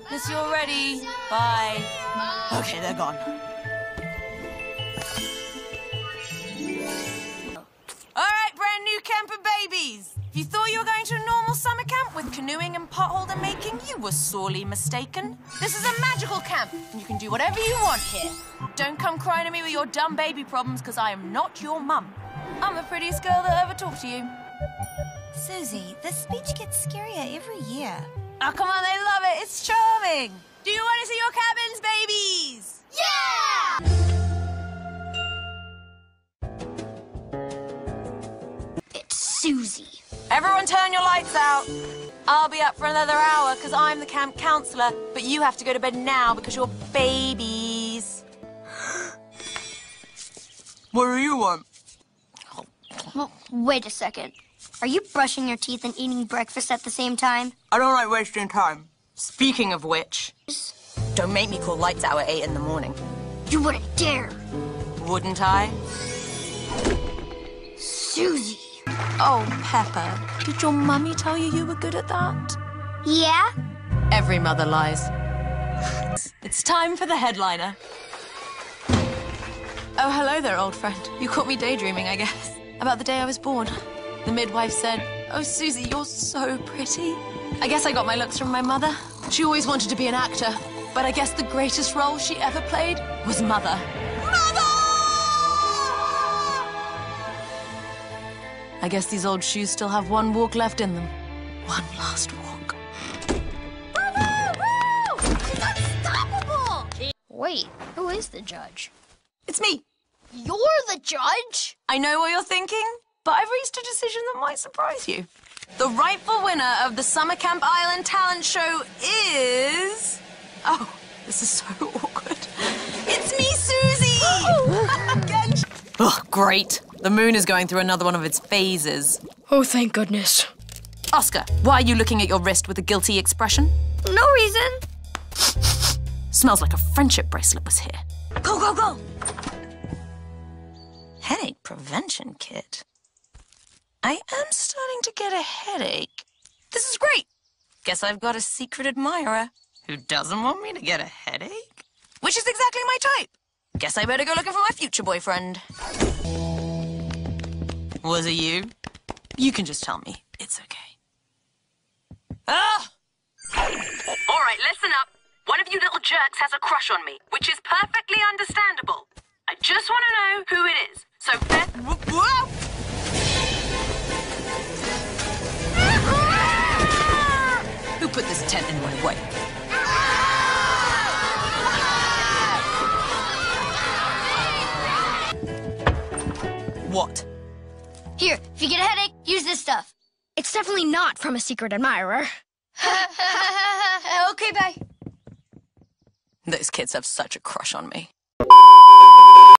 Guess you're ready. Bye. Okay, they're gone. All right, brand new camper babies. If you thought you were going to a normal summer camp with canoeing and potholder making, you were sorely mistaken. This is a magical camp, and you can do whatever you want here. Don't come crying to me with your dumb baby problems, because I am not your mum. I'm the prettiest girl that ever talked to you. Susie, this speech gets scarier every year. Oh, come on, they love it. It's charming. Do you want to see your cabins, babies? Yeah! It's Susie. Everyone turn your lights out. I'll be up for another hour because I'm the camp counselor, but you have to go to bed now because you're babies. What do you want? Well, wait a second. Are you brushing your teeth and eating breakfast at the same time? I don't like wasting time. Speaking of which, don't make me call lights out at 8 in the morning. You wouldn't dare. Wouldn't I? Susie. Oh, Pepper, did your mummy tell you you were good at that? Yeah? Every mother lies. It's time for the headliner. Oh, hello there, old friend. You caught me daydreaming, I guess, about the day I was born. The midwife said, "Oh, Susie, you're so pretty." I guess I got my looks from my mother. She always wanted to be an actor, but I guess the greatest role she ever played was mother. Mother! I guess these old shoes still have one walk left in them. One last walk. Bravo! Woo! She's unstoppable! Wait, who is the judge? It's me. You're the judge? I know what you're thinking, but I've reached a decision that might surprise you. The rightful winner of the Summer Camp Island Talent Show is... Oh, this is so awkward. It's me, Susie! Oh, great. The moon is going through another one of its phases. Oh, thank goodness. Oscar, why are you looking at your wrist with a guilty expression? No reason. Smells like a friendship bracelet was here. Go, go, go! Headache prevention kit. I am starting to get a headache. This is great. Guess I've got a secret admirer who doesn't want me to get a headache. Which is exactly my type. Guess I better go looking for my future boyfriend. Was it you? You can just tell me. It's okay. Ah! All right, listen up. One of you little jerks has a crush on me, which is perfectly understandable. I just want to know who it is. So, Whoa! Who put this tent in my way? What? Here, if you get a headache, use this stuff. It's definitely not from a secret admirer. Okay, bye. Those kids have such a crush on me.